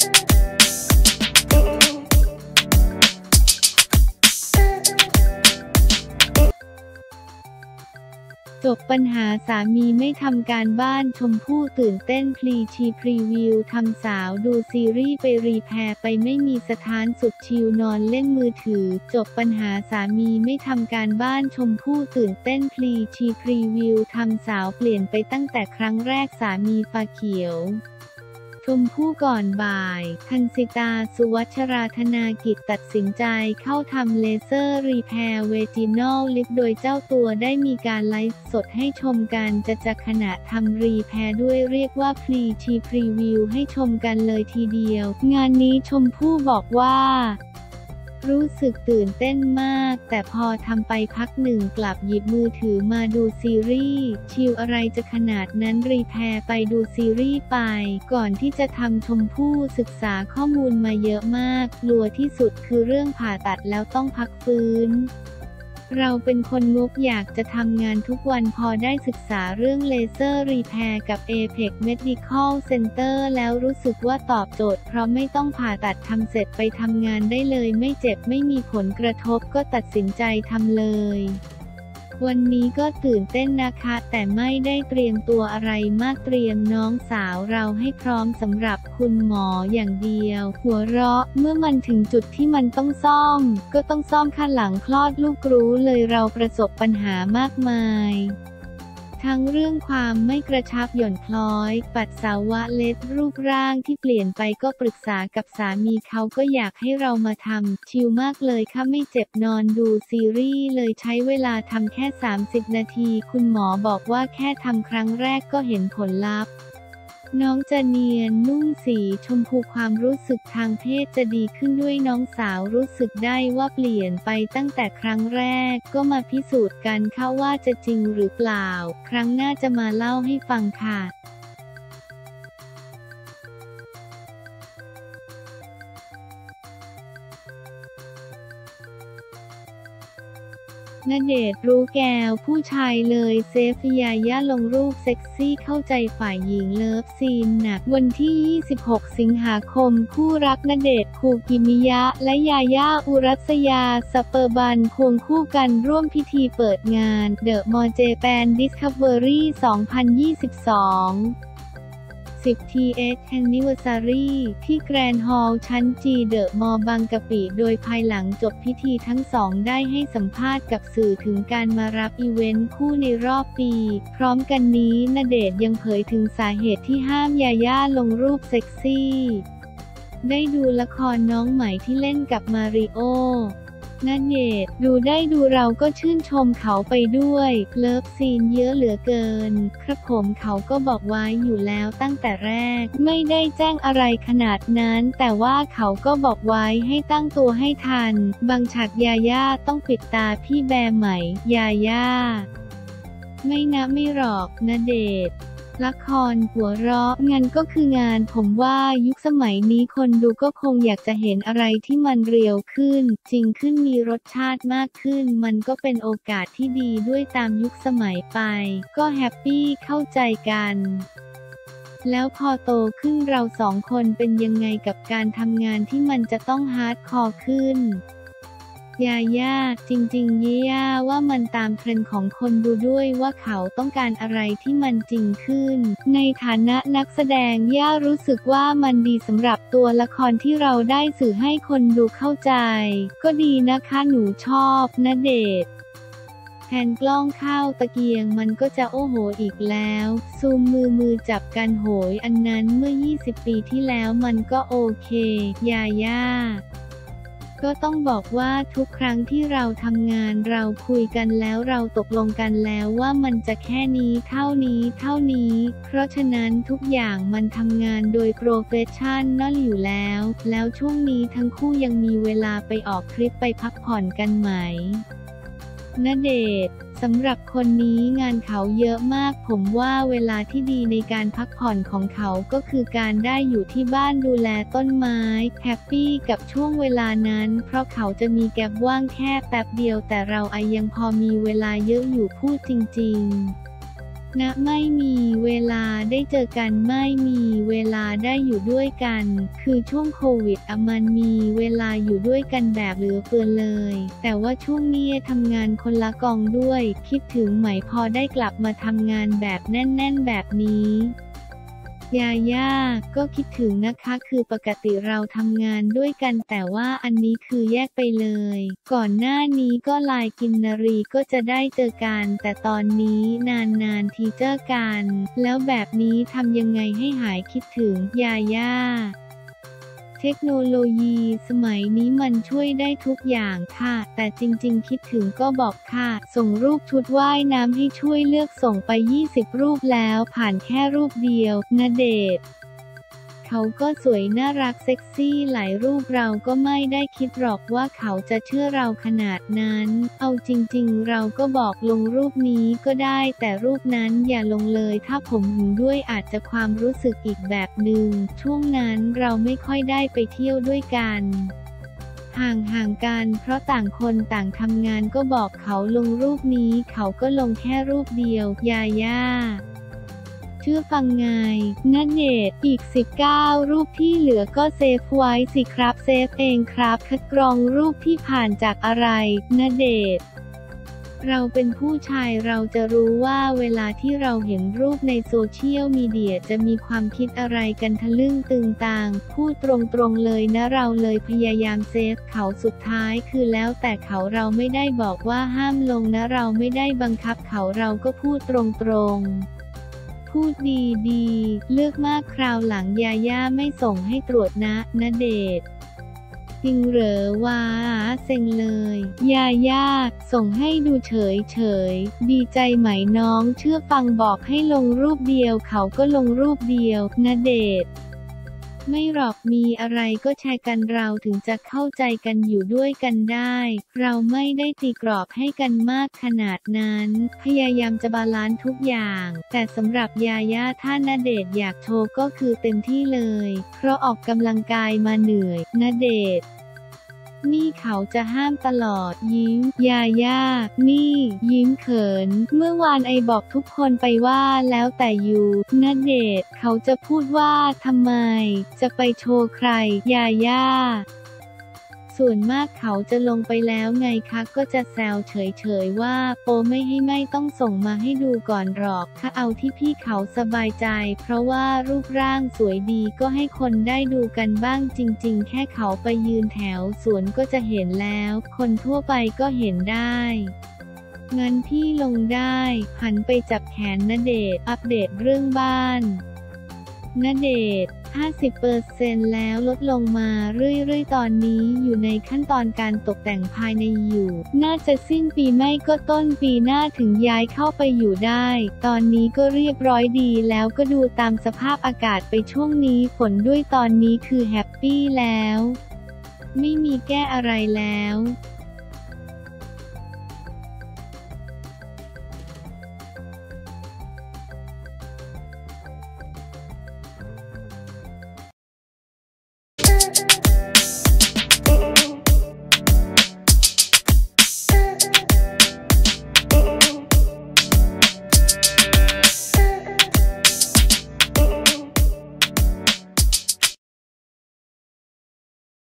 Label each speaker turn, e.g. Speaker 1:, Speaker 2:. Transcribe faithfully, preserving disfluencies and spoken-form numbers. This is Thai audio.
Speaker 1: จบปัญหาสามีไม่ทำการบ้านชมพู่ตื่นเต้นพลีชีพรีวิวทำสาวดูซีรีส์ไปรีแพร์ไปไม่มีสถานสุดชิลนอนเล่นมือถือจบปัญหาสามีไม่ทำการบ้านชมพู่ตื่นเต้นพลีชีพรีวิวทำสาวเปลี่ยนไปตั้งแต่ครั้งแรกสามีฟ้าเขียวชมพู่ก่อนบ่ายทันสิตาสุวัชราธนากิจตัดสินใจเข้าทำเลเซอร์รีแพร์เวจินอลลิฟโดยเจ้าตัวได้มีการไลฟ์สดให้ชมกันจะจะขณะทำรีแพร์ด้วยเรียกว่าพรีชีพรีวิวให้ชมกันเลยทีเดียวงานนี้ชมพู่บอกว่ารู้สึกตื่นเต้นมากแต่พอทำไปพักหนึ่งกลับหยิบมือถือมาดูซีรีส์ชิลอะไรจะขนาดนั้นรีแพร์ไปดูซีรีส์ไปก่อนที่จะทำชมพู่ศึกษาข้อมูลมาเยอะมากกลัวที่สุดคือเรื่องผ่าตัดแล้วต้องพักฟื้นเราเป็นคนงกอยากจะทำงานทุกวันพอได้ศึกษาเรื่องเลเซอร์รีแพร์กับ เอเพ็ก Medical Center แล้วรู้สึกว่าตอบโจทย์เพราะไม่ต้องผ่าตัดทำเสร็จไปทำงานได้เลยไม่เจ็บไม่มีผลกระทบก็ตัดสินใจทำเลยวันนี้ก็ตื่นเต้นนะคะแต่ไม่ได้เตรียมตัวอะไรมากเตรียมน้องสาวเราให้พร้อมสำหรับคุณหมออย่างเดียวหัวเราะเมื่อมันถึงจุดที่มันต้องซ่อมก็ต้องซ่อมขั้นหลังคลอดลูกรู้เลยเราประสบปัญหามากมายทั้งเรื่องความไม่กระชับหย่อนคล้อยปัสสาวะเล็ดรูปร่างที่เปลี่ยนไปก็ปรึกษากับสามีเขาก็อยากให้เรามาทำชิลมากเลยค่ะไม่เจ็บนอนดูซีรีส์เลยใช้เวลาทำแค่สามสิบนาทีคุณหมอบอกว่าแค่ทำครั้งแรกก็เห็นผลลัพธ์น้องจะเนียนนุ่มสีชมพูความรู้สึกทางเพศจะดีขึ้นด้วยน้องสาวรู้สึกได้ว่าเปลี่ยนไปตั้งแต่ครั้งแรกก็มาพิสูจน์กันค่ะว่าจะจริงหรือเปล่าครั้งหน้าจะมาเล่าให้ฟังค่ะณเดชน์รู้แก้วผู้ชายเลยเซฟยาย่าลงรูปเซ็กซี่เข้าใจฝ่ายหญิงเลิฟซีนหนักวันที่ยี่สิบหกสิงหาคมคู่รักณเดชน์คูกิมิยะและยาย่าอุรัสยาสเปอร์บันควงคู่กันร่วมพิธีเปิดงานเดอะมอลล์เจแปนดิสคัฟเวอรี่สองพันยี่สิบสองสิบ ที เอช Anniversary ที่แกรนด์ฮอลล์ชั้นจีเดอะมอลล์บางกะปิโดยภายหลังจบพิธีทั้งสองได้ให้สัมภาษณ์กับสื่อถึงการมารับอีเวนต์คู่ในรอบปีพร้อมกันนี้ณเดชน์ยังเผยถึงสาเหตุที่ห้ามยาย่าลงรูปเซ็กซี่ได้ดูละครน้องใหม่ที่เล่นกับมาริโอณเดชน์ดูได้ดูเราก็ชื่นชมเขาไปด้วยเลิฟซีนเยอะเหลือเกินครับผมเขาก็บอกไว้อยู่แล้วตั้งแต่แรกไม่ได้แจ้งอะไรขนาดนั้นแต่ว่าเขาก็บอกไว้ให้ตั้งตัวให้ทันบางฉากยาย่าต้องปิดตาพี่แบร์ใหม่ยาย่าไม่นะไม่หรอกณเดชน์ละครหัวเราะงานก็คืองานผมว่ายุคสมัยนี้คนดูก็คงอยากจะเห็นอะไรที่มันเรียวขึ้นจริงขึ้นมีรสชาติมากขึ้นมันก็เป็นโอกาสที่ดีด้วยตามยุคสมัยไปก็แฮปปี้เข้าใจกันแล้วพอโตขึ้นเราสองคนเป็นยังไงกับการทำงานที่มันจะต้องฮาร์ดคอร์ขึ้นยาย่าจริงๆย่าว่ามันตามเทรนด์ของคนดูด้วยว่าเขาต้องการอะไรที่มันจริงขึ้นในฐานะนักแสดงย่ารู้สึกว่ามันดีสำหรับตัวละครที่เราได้สื่อให้คนดูเข้าใจก็ดีนะคะหนูชอบณเดชน์แผนกล้องเข้าตะเกียงมันก็จะโอ้โหอีกแล้วซูมมือมือจับกันโหยอันนั้นเมื่อยี่สิบปีที่แล้วมันก็โอเคยาย่าก็ต้องบอกว่าทุกครั้งที่เราทำงานเราคุยกันแล้วเราตกลงกันแล้วว่ามันจะแค่นี้เท่านี้เท่านี้เพราะฉะนั้นทุกอย่างมันทำงานโดยโปรเฟสชั่นนั่นอยู่แล้วแล้วช่วงนี้ทั้งคู่ยังมีเวลาไปออกทริปไปพักผ่อนกันไหมณเดชน์สำหรับคนนี้งานเขาเยอะมากผมว่าเวลาที่ดีในการพักผ่อนของเขาก็คือการได้อยู่ที่บ้านดูแลต้นไม้แฮปปี้กับช่วงเวลานั้นเพราะเขาจะมีแก็บว่างแค่แป๊บเดียวแต่เราไอยังพอมีเวลาเยอะอยู่พูดจริงๆณไม่มีเวลาได้เจอกันไม่มีเวลาได้อยู่ด้วยกันคือช่วงโควิดอะมันมีเวลาอยู่ด้วยกันแบบเหลือเฟือเลยแต่ว่าช่วงนี้ทำงานคนละกองด้วยคิดถึงไหมพอได้กลับมาทำงานแบบแน่นๆแบบนี้ยาย่าก็คิดถึงนะคะคือปกติเราทำงานด้วยกันแต่ว่าอันนี้คือแยกไปเลยก่อนหน้านี้ก็ไลน์กินนารีก็จะได้เจอกันแต่ตอนนี้นานๆทีเจอกันแล้วแบบนี้ทำยังไงให้หายคิดถึงยาย่าเทคโนโลยีสมัยนี้มันช่วยได้ทุกอย่างค่ะแต่จริงๆคิดถึงก็บอกค่ะส่งรูปชุดว่ายน้ำให้ช่วยเลือกส่งไปยี่สิบรูปแล้วผ่านแค่รูปเดียวณเดชน์เขาก็สวยน่ารักเซ็กซี่หลายรูปเราก็ไม่ได้คิดหรอกว่าเขาจะเชื่อเราขนาดนั้นเอาจริงๆเราก็บอกลงรูปนี้ก็ได้แต่รูปนั้นอย่าลงเลยถ้าผมหึงด้วยอาจจะความรู้สึกอีกแบบหนึ่งช่วงนั้นเราไม่ค่อยได้ไปเที่ยวด้วยกันห่างห่างกันเพราะต่างคนต่างทำงานก็บอกเขาลงรูปนี้เขาก็ลงแค่รูปเดียวยาย่าเชื่อฟังไงณเดชน์อีกสิบเก้ารูปที่เหลือก็เซฟไว้สิครับเซฟเองครับคัดกรองรูปที่ผ่านจากอะไรณเดชน์เราเป็นผู้ชายเราจะรู้ว่าเวลาที่เราเห็นรูปในโซเชียลมีเดียจะมีความคิดอะไรกันทะลึ่งตึงต่างพูดตรงๆเลยนะเราเลยพยายามเซฟเขาสุดท้ายคือแล้วแต่เขาเราไม่ได้บอกว่าห้ามลงนะเราไม่ได้บังคับเขาเราก็พูดตรงๆพูดดีๆเลือกมากคราวหลังยาย่าไม่ส่งให้ตรวจนะณเดชน์จริงเหรอวะเซ็งเลยยาย่าส่งให้ดูเฉยเฉยดีใจไหมน้องเชื่อฟังบอกให้ลงรูปเดียวเขาก็ลงรูปเดียวณเดชน์ไม่หรอกมีอะไรก็แชร์กันเราถึงจะเข้าใจกันอยู่ด้วยกันได้เราไม่ได้ตีกรอบให้กันมากขนาดนั้นพยายามจะบาลานซ์ทุกอย่างแต่สำหรับยาย่าถ้าณเดชน์อยากโชว์ก็คือเต็มที่เลยเพราะออกกำลังกายมาเหนื่อยณเดชน์นี่เขาจะห้ามตลอดยิ้มยาย่านี่ยิ้มเขินเมื่อวานไอบอกทุกคนไปว่าแล้วแต่อยู่ณเดชน์เขาจะพูดว่าทำไมจะไปโชว์ใครยาย่าส่วนมากเขาจะลงไปแล้วไงคะก็จะแซวเฉยๆว่าโปไม่ให้ไม่ต้องส่งมาให้ดูก่อนหรอกถ้าเอาที่พี่เขาสบายใจเพราะว่ารูปร่างสวยดีก็ให้คนได้ดูกันบ้างจริงๆแค่เขาไปยืนแถวสวนก็จะเห็นแล้วคนทั่วไปก็เห็นได้งั้นพี่ลงได้หันไปจับแขนณเดชน์อัปเดตเรื่องบ้านณเดชน์ ห้าสิบเปอร์เซ็นต์ แล้วลดลงมาเรื่อยๆตอนนี้อยู่ในขั้นตอนการตกแต่งภายในอยู่น่าจะสิ้นปีไม่ก็ต้นปีหน้าถึงย้ายเข้าไปอยู่ได้ตอนนี้ก็เรียบร้อยดีแล้วก็ดูตามสภาพอากาศไปช่วงนี้ฝนด้วยตอนนี้คือแฮปปี้แล้วไม่มีแก้อะไรแล้ว